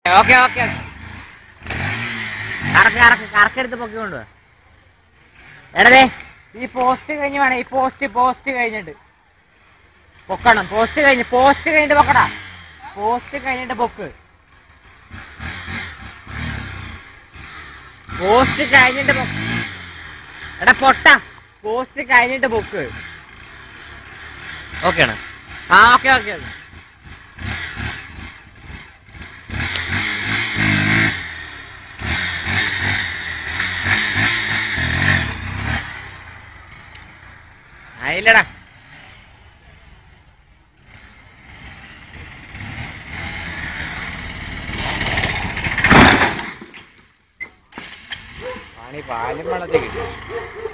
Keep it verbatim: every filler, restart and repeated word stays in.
Okay okay കറക്ക് കറക്ക് കറക്കെടുത്ത് പൊക്കിക്കൊണ്ട് എടേ ഈ post കഴിഞ്ഞ് വേണം ഈ പോസ്റ്റ് പോസ്റ്റ് കഴിഞ്ഞിട്ട് പൊക്കണം. പോസ്റ്റ് കഴിഞ്ഞ് പോസ്റ്റ് കഴിഞ്ഞിട്ട് പൊക്കടാ. പോസ്റ്റ് കഴിഞ്ഞിട്ട് പൊക്ക്. പോസ്റ്റ് കഴിഞ്ഞിട്ട് പൊക്ക്. എടാ പൊട്ട പോസ്റ്റ് കഴിഞ്ഞിട്ട് പൊക്ക്. ഓക്കെ ആണ്. ആ ഓക്കെ ഓക്കെ ഓക്കെ ആയില്ലടാ. പണി പാലും വെള്ളത്തിൽ കിട്ടും.